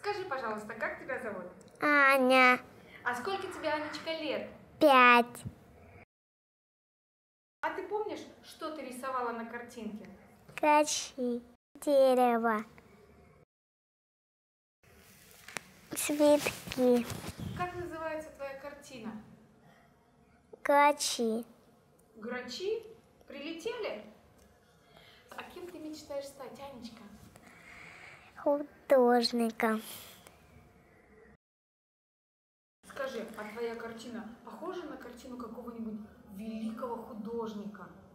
Скажи, пожалуйста, как тебя зовут? Аня. А сколько тебе, Анечка, лет? 5. А ты помнишь, что ты рисовала на картинке? Качи. Дерево. Цветки. Как называется твоя картина? Качи. Грачи? Прилетели? А кем ты мечтаешь стать, Анечка? Художником. Скажи, а твоя картина похожа на картину какого-нибудь великого художника?